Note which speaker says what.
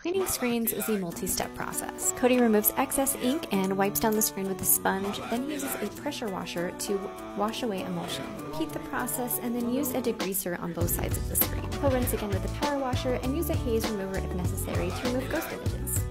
Speaker 1: Cleaning screens is a multi-step process. Cody removes excess ink and wipes down the screen with a sponge, then he uses a pressure washer to wash away emulsion. Repeat the process and then use a degreaser on both sides of the screen. He'll rinse again with a power washer and use a haze remover if necessary to remove ghost images.